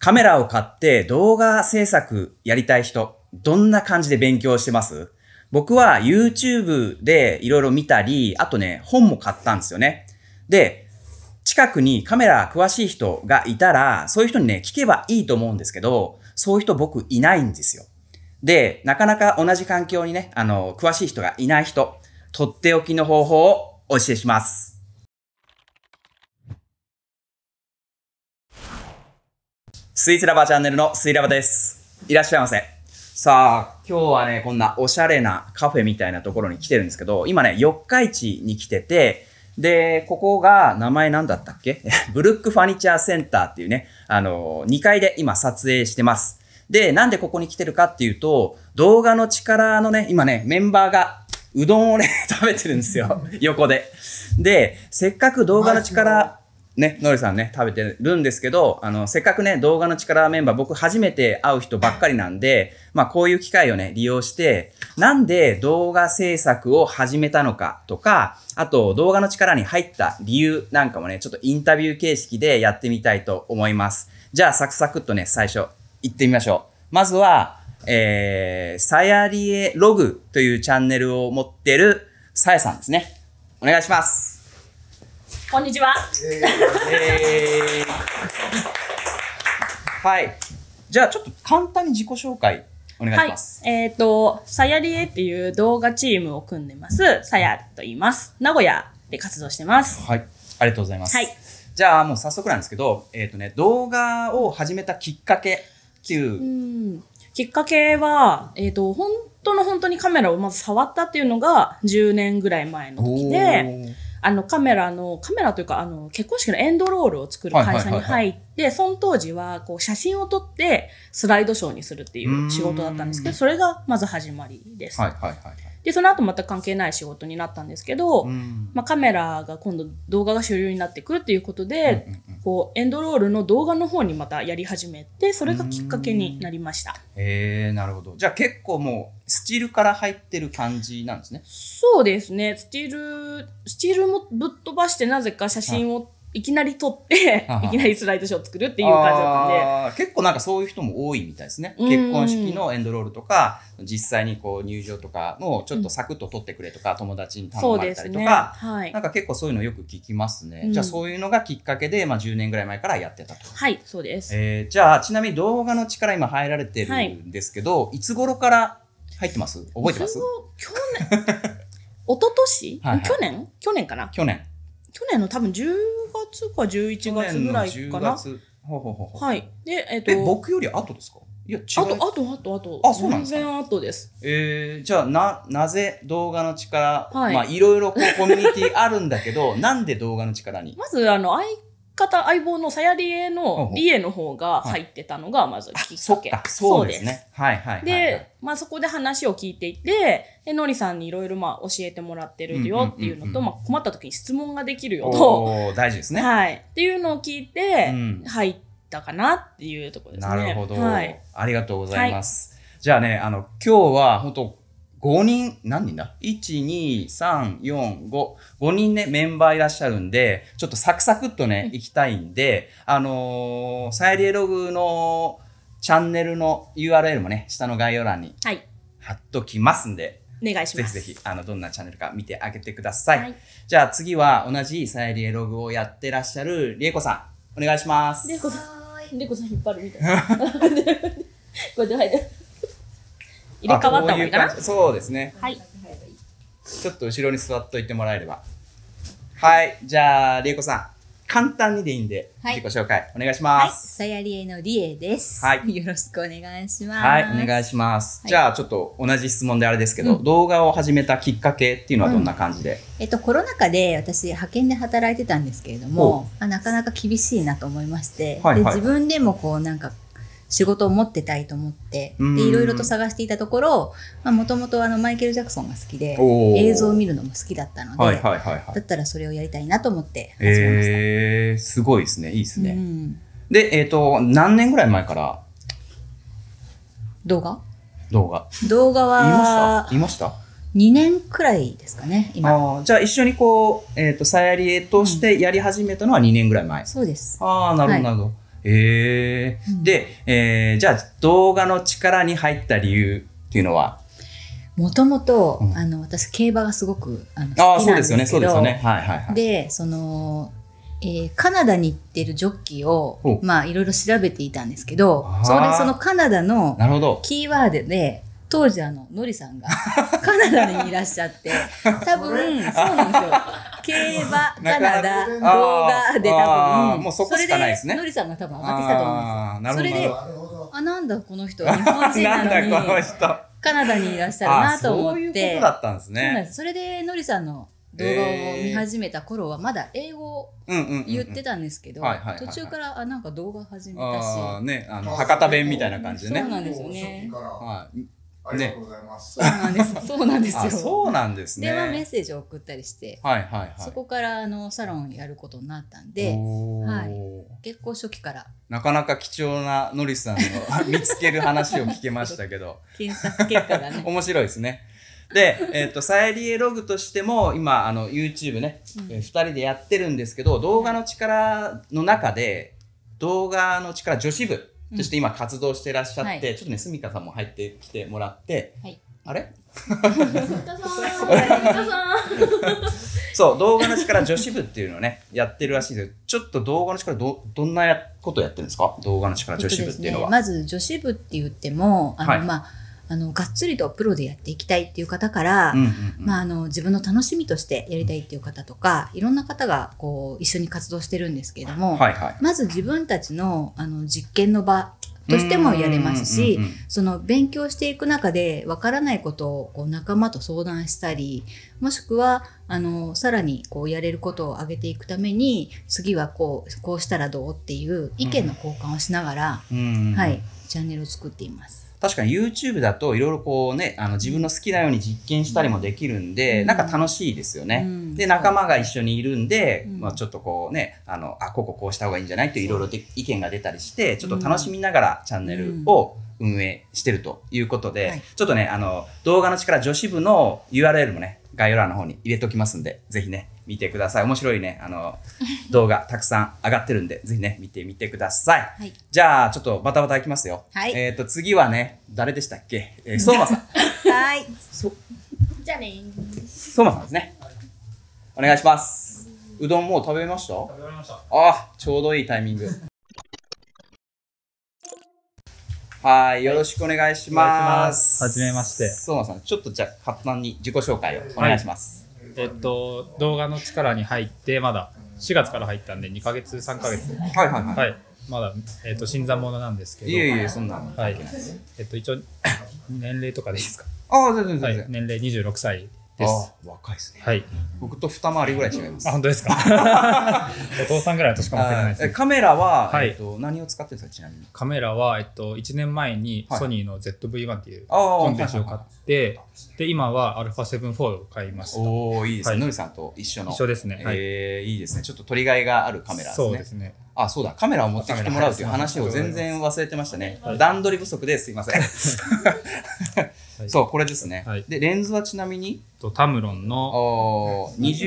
カメラを買って動画制作やりたい人、どんな感じで勉強してます？僕は YouTube でいろいろ見たり、あとね、本も買ったんですよね。で、近くにカメラ詳しい人がいたら、そういう人にね、聞けばいいと思うんですけど、そういう人僕いないんですよ。で、なかなか同じ環境にね、詳しい人がいない人、とっておきの方法をお教えします。スイーツラバーチャンネルのスイラバです。いらっしゃいませ。さあ、今日はね、こんなおしゃれなカフェみたいなところに来てるんですけど、今ね、四日市に来てて、で、ここが名前なんだったっけブルックファニチャーセンターっていうね、2階で今撮影してます。で、なんでここに来てるかっていうと、動画の力のね、今ね、メンバーがうどんをね、食べてるんですよ。横で。で、せっかく動画の力、ね、のりさんね、食べてるんですけど、せっかくね、動画の力メンバー、僕初めて会う人ばっかりなんで、まあこういう機会をね、利用して、なんで動画制作を始めたのかとか、あと動画の力に入った理由なんかもね、ちょっとインタビュー形式でやってみたいと思います。じゃあサクサクっとね、最初行ってみましょう。まずは、さやりえログというチャンネルを持ってるさやさんですね。お願いします。 こんにちは。 はい。じゃあちょっと簡単に自己紹介お願いします。 はい。さやりえっていう動画チームを組んでます。さやと言います。名古屋で活動してます。 はい。ありがとうございます。 はい。 じゃあもう早速なんですけど、動画を始めたきっかけっていう。 きっかけは、本当にカメラをまず触ったっていうのが10年ぐらい前の時で、カメラというか、結婚式のエンドロールを作る会社に入って、その当時は、こう、写真を撮ってスライドショーにするっていう仕事だったんですけど、それがまず始まりです。で、その後また関係ない仕事になったんですけど、まあ、カメラが今度動画が主流になってくるっていうことで、こう、エンドロールの動画の方にまたやり始めて、それがきっかけになりました。 なるほど。じゃあ結構もう、スチールから入ってる感じなんですね。 そうですね。スチールもぶっ飛ばしてなぜか写真をいきなり撮って、いきなりスライドショーを作るっていう感じだったんで。 結構なんかそういう人も多いみたいですね。結婚式のエンドロールとか、実際にこう入場とかもちょっとサクッと撮ってくれとか、友達に頼まれたりとか、なんか結構そういうのよく聞きますね。じゃあそういうのがきっかけで、まあ10年ぐらい前からやってたと。 はい、そうです。 じゃあちなみに動画の力今入られてるんですけど、いつ頃から入ってます？覚えてます？ 去年、一昨年去年かな？ 去年の多分10月か11月ぐらいかな。はい。で、 僕より後ですか？いや、違う。 後。 あ、そうなんですか？ 全然後です。 じゃあ、なぜ動画の力、まあ、いろいろこうコミュニティあるんだけど、なんで動画の力に？ まず、相棒のさやりえのリエの方が入ってたのが、まずきっかけ。 そうですね。 で、まあそこで話を聞いていて、で、のりさんにいろいろまあ教えてもらってるよっていうのと、まあ困った時に質問ができるよと。 大事ですね。 はい。っていうのを聞いて、入ったかなっていうところですね。 なるほど。ありがとうございます。じゃあね、今日は本当5人、何人だ ?1、2、3、4、5。5人ね、メンバーいらっしゃるんで、ちょっとサクサクっとね、行きたいんで、さやりえログのチャンネルの URL もね、下の概要欄に貼っときますんで、 お願いします。 ぜひぜひ、どんなチャンネルか見てあげてください。じゃあ次は同じさやりえログをやってらっしゃるりえこさん、お願いします。 りえこさん引っ張るみたいな。こうやって入る。入れ替わった方がいいかな？ そうですね。 はい。 ちょっと後ろに座っといてもらえれば。はい。じゃあ、りえこさん。簡単にでいいんで、自己紹介お願いします。 さやりえのりえです。 はい。 よろしくお願いします。 はい。お願いします。じゃあ、ちょっと同じ質問であれですけど、動画を始めたきっかけっていうのはどんな感じで？ コロナ禍で私、派遣で働いてたんですけれども、なかなか厳しいなと思いまして、で自分でもこうなんか、仕事を持ってたいと思って、で、いろいろと探していたところ、もともとマイケル・ジャクソンが好きで、映像を見るのも好きだったので、だったらそれをやりたいなと思って始めました。 すごいですね。いいですね。で、何年ぐらい前から動画は、いました 2年くらいですかね、今。 じゃあ一緒にこう、さやりえとしてやり始めたのは2年ぐらい前。 そうです。 なるほど、なるほど。で、 で、じゃあ動画の力に入った理由っていうのは？ もともと私競馬がすごく好きなんですけど、 そうですよね。 でカナダに行ってるジョッキーをいろいろ調べていたんですけど、そのカナダのキーワードで当時ノリさんがカナダにいらっしゃって多分そうなんですよ。競馬カナダ動画で多分もうそこしかないですね。 それでノリさんが多分上がってきたと思うんですよ。それでなんだこの人日本人なのにカナダにいらっしゃるなと思って。 そういうことだったんですね。 そうなんです。それでノリさんの動画を見始めた頃はまだ英語を言ってたんですけど、途中からなんか動画始めたし、 博多弁みたいな感じでね。 そうなんですよね。 ありがとうございます。 そうなんですよ。 そうなんですね。 電話メッセージを送ったりして、そこからサロンやることになったんで、結構初期から。 なかなか貴重なノリさんの見つける話を聞けましたけど。 検索結果がね。 面白いですね。で、サイリエログとしても、今、YouTube ね、2人でやってるんですけど、動画の力の中で、動画の力女子部として今活動してらっしゃって、ちょっとね、すみかさんも入ってきてもらって、あれそう、動画の力女子部っていうのをね、やってるらしいです。ちょっと動画の力どんなことやってるんですか？動画の力女子部っていうのは。 まず女子部って言っても、がっつりとプロでやっていきたいっていう方から、自分の楽しみとしてやりたいっていう方とか、いろんな方が一緒に活動してるんですけれども、まず自分たちの実験の場としてもやれますし、その勉強していく中でわからないことを仲間と相談したり、もしくはさらにやれることを上げていくために、次はこうしたらどうっていう意見の交換をしながら、チャンネルを作っています。 確かに YouTube だといろいろ自分の好きなように実験したりもできるんで、なんか楽しいですよね。で、仲間が一緒にいるんで、ちょっとこうした方がいいんじゃないっていろいろ意見が出たりして、ちょっと楽しみながらチャンネルを運営してるということで、ちょっとね、動画の力女子部の URL もね、概要欄の方に入れておきますんで、ぜひね、見てください。面白いね、動画たくさん上がってるんで、ぜひね、見てみてください。じゃあ、ちょっとバタバタいきますよ。次はね、誰でしたっけ？相馬さん。 はい。 じゃあね。 相馬さんですね。お願いします。うどんもう食べました？ 食べました。 ちょうどいいタイミング。はい、よろしくお願いします。 はじめまして。 相馬さん、ちょっとじゃあ、簡単に自己紹介をお願いします。 動画の力に入って、まだ4月から入ったんで、2ヶ月、3ヶ月。はい。まだ、新参者なんですけど。 いえ、そんなの。 はい。一応、年齢とかでいいですか？ 全然。 年齢26歳です。 若いですね。 はい。 僕と二回りぐらい違います。 本当ですか？お父さんぐらいの年かもしれないです。 カメラは、何を使ってるんですか、ちなみに。 カメラは、1年前にソニーの ZV-1 っていうコンテンツを買って、で、今は α7-4 を買いました。 いいですね。のりさんと一緒の。 一緒ですね。 いいですね。ちょっと取りがいがあるカメラですね。 そうですね。 そうだ。カメラを持ってきてもらうという話を全然忘れてましたね。段取り不足ですいません。そう、これですね。で、レンズはちなみにタムロンの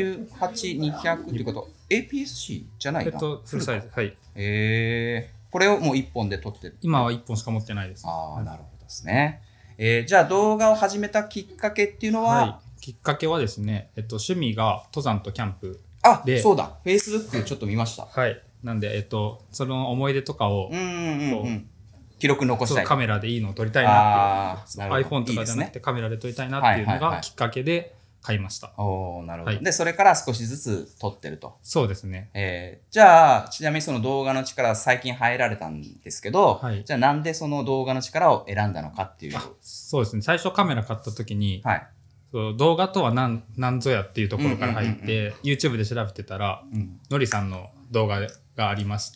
28-200っていうこと、APS-C じゃないな。 フルサイズ。はい。 これをもう1本で撮ってる。 今は1本しか持ってないです。 なるほどですね。じゃあ動画を始めたきっかけっていうのは？ きっかけはですね、趣味が登山とキャンプで。 そうだ。Facebook ちょっと見ました。 はい。なんで、その思い出とかを、 記録残したい。 カメラでいいのを撮りたいなっていう。iPhone とかじゃなくてカメラで撮りたいなっていうのがきっかけで買いました。 なるほど。で、それから少しずつ撮ってると。 そうですね。 じゃあ、ちなみにその動画の力最近入られたんですけど、じゃあなんでその動画の力を選んだのかっていう。 そうですね。最初カメラ買った時に、動画とは何ぞやっていうところから入って、YouTube で調べてたら、のりさんの動画がありまして、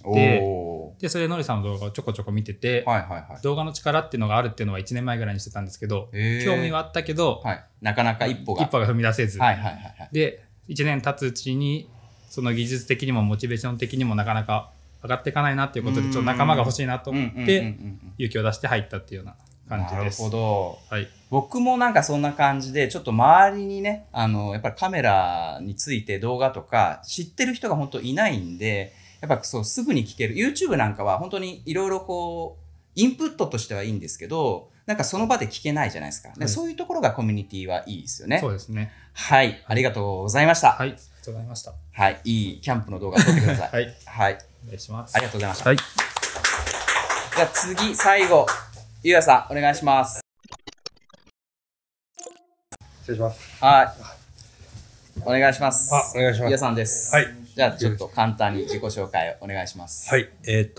で、それでのりさんの動画をちょこちょこ見てて、動画の力っていうのがあるっていうのは1年前ぐらいにしてたんですけど、興味はあったけど、 なかなか一歩が踏み出せず、で、1年経つうちに、その技術的にもモチベーション的にもなかなか上がっていかないなっていうことで、ちょっと仲間が欲しいなと思って、勇気を出して入ったっていうような感じです。 なるほど。僕もなんかそんな感じで、ちょっと周りにね、やっぱりカメラについて動画とか知ってる人が本当いないんで、 やっぱそう、すぐに聞ける。YouTube なんかは本当にいろいろこう、インプットとしてはいいんですけど、なんかその場で聞けないじゃないですか。でそういうところがコミュニティはいいですよね。 そうですね。 はい。ありがとうございました。 はい。ありがとうございました。 はい。いいキャンプの動画撮ってください。 はい。 はい。 お願いします。 ありがとうございました。 はい。 じゃあ次、最後、ゆうやさん、お願いします。 失礼します。 はい。お願いします。 お願いします。 ゆうやさんです。 はい。 じゃあちょっと簡単に自己紹介をお願いします。 はい。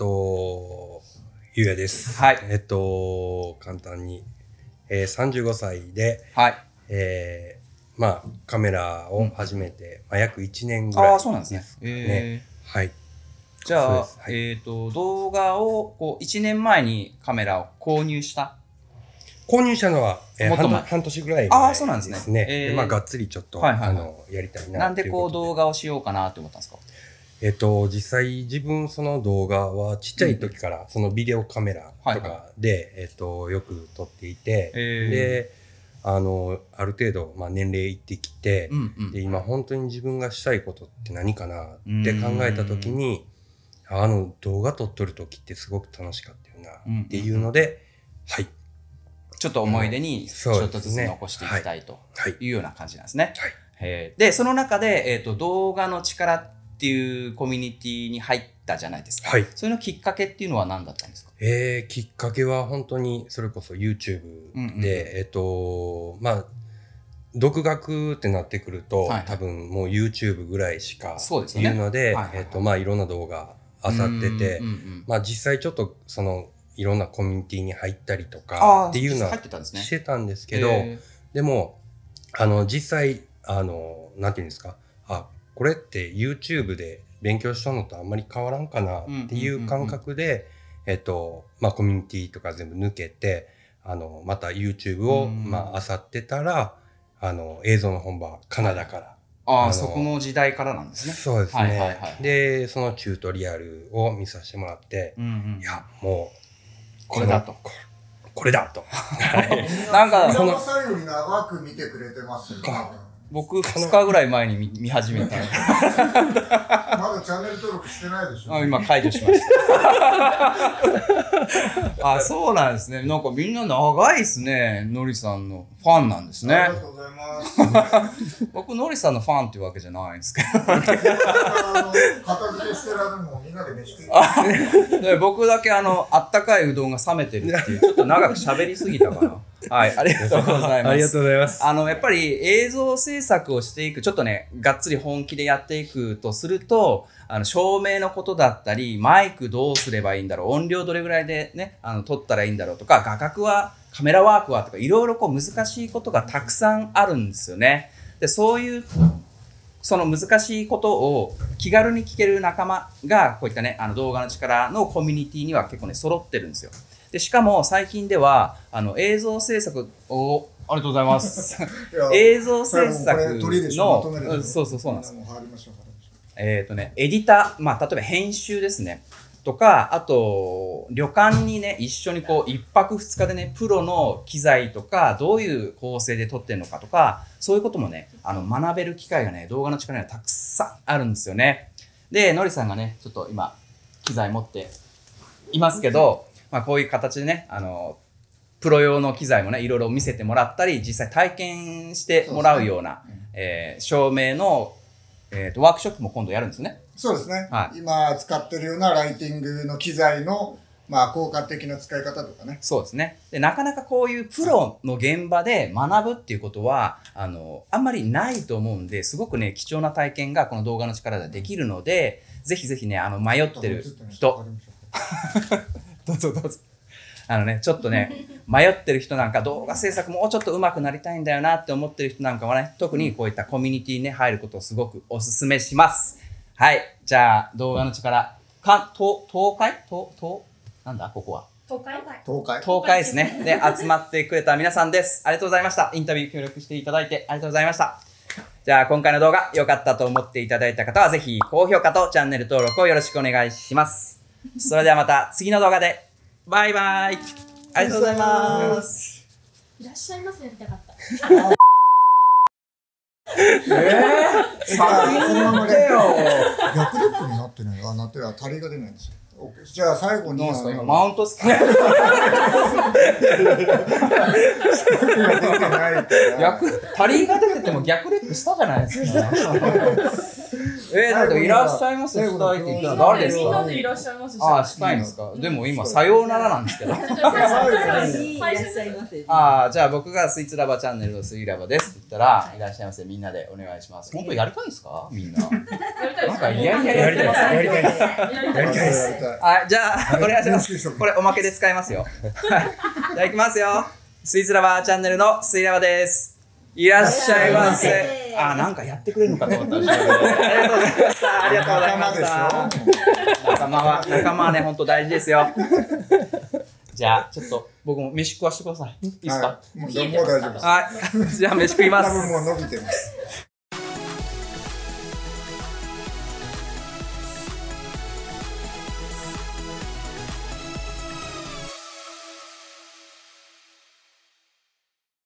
ゆうやです。 はい。 簡単に、35歳で、 はい。 まあ、カメラを始めて、まあ、約1年ぐらい。 ああ、そうなんですね。 はい。 じゃあ、動画をこう1年前にカメラを購入した購入したのは、半年ぐらいああ、そうなんですね。 でまあ、がっつりちょっと、やりたいな。 なんでこう動画をしようかなって思ったんですか？ 実際自分その動画はちっちゃい時からそのビデオカメラとかで、よく撮っていて、で、ある程度、まあ、年齢いってきて、で、今本当に自分がしたいことって何かなって考えた時に、動画撮っとる時ってすごく楽しかったよなっていうので、はい。 ちょっと思い出にちょっとずつ残していきたいというような感じなんですね。で、その中で、動画の力っていうコミュニティに入ったじゃないですか。それのきっかけっていうのは何だったんですか？ きっかけは本当にそれこそ YouTube で、まあ、独学ってなってくると、多分もう YouTube ぐらいしかっていうので、まあいろんな動画漁ってて、まあ実際ちょっとそのいろんなコミュニティに入ったりとかっていうのはしてたんですけど、でも、実際、なんていうんですか、これって YouTube で勉強したのとあんまり変わらんかなっていう感覚で、まあコミュニティとか全部抜けて、また YouTube を、まあ漁ってたら、映像の本場、カナダから。 そこの時代からなんですね。 そうですね。で、そのチュートリアルを見させてもらって、いや、もう、これだと。これだと。 なんか、 その最後に長く見てくれてますよね。 僕、2日ぐらい前に見始めた。まだチャンネル登録してないでしょ？ 今解除しました。そうなんですね。なんかみんな長いですね。のりさんのファンなんですね。 ありがとうございます。 僕、のりさんのファンっていうわけじゃないんですけど。 片付けしてられるのもみんなで飯食い。 僕だけあったかいうどんが冷めてるっていう、ちょっと長く喋りすぎたかな。はい、ありがとうございます。 ありがとうございます。 やっぱり映像制作をしていく、ちょっとね、がっつり本気でやっていくとすると、照明のことだったり、マイクどうすればいいんだろう、音量どれぐらいでね、撮ったらいいんだろうとか、画角は、カメラワークはとか、いろいろこう難しいことがたくさんあるんですよね。で、そういう、その難しいことを気軽に聞ける仲間が、こういったね、動画の力のコミュニティには結構ね、揃ってるんですよ。で、しかも最近では、映像制作を、ありがとうございます。映像制作の、そうなんです。エディター、まあ、例えば編集ですね。とか、あと、旅館にね、一緒にこう、一泊二日でね、プロの機材とか、どういう構成で撮ってるのかとか、そういうこともね、学べる機会がね、動画の力にはたくさんあるんですよね。で、のりさんがね、ちょっと今、機材持っていますけど、まあ、こういう形でね、プロ用の機材もね、いろいろ見せてもらったり、実際体験してもらうような、照明の、ワークショップも今度やるんですね。 そうですね。今使ってるようなライティングの機材の、まあ、効果的な使い方とかね。 そうですね。で、なかなかこういうプロの現場で学ぶっていうことは、あんまりないと思うんで、すごくね、貴重な体験がこの動画の力でできるので、ぜひぜひね、迷ってる人、どうぞどうぞ。ちょっとね、迷ってる人なんか動画制作もうちょっと上手くなりたいんだよなって思ってる人なんかはね、特にこういったコミュニティにね、入ることをすごくお勧めします。はい。じゃあ、動画の力、東海なんだここは。東海ですね。で、集まってくれた皆さんです。ありがとうございました。インタビュー協力していただいてありがとうございました。じゃあ、今回の動画良かったと思っていただいた方は、ぜひ高評価とチャンネル登録をよろしくお願いします。それではまた次の動画で。バイバイ。ありがとうございます。 いらっしゃいませやりたかった。 そのままで逆レップになってない。なってる。タリーが出ないんですよ。じゃあ最後にマウントスカ逆タリーが出てても逆レップしたじゃないですか。だっていらっしゃいますしたいって言ったら誰ですか？ みんなでいらっしゃいますし。 したいんですか？でも今さようならなんですけど。じゃあ僕がスイーツラバチャンネルのスイラバですって言ったらいらっしゃいませみんなでお願いします。本当やりたいんですか？みんな。なんかやりたいです。じゃあお願いします。これおまけで使いますよ。じゃあいきますよ。スイーツラバーチャンネルのスイラバです。いらっしゃいませ。なんかやってくれるのかと思った。ありがとうございました。ありがとうございました。仲間はね、本当大事ですよ。じゃあ、ちょっと僕も飯食わしてください。いいですか？ もう大丈夫です。 はい。じゃあ飯食います。 多分もう伸びてます。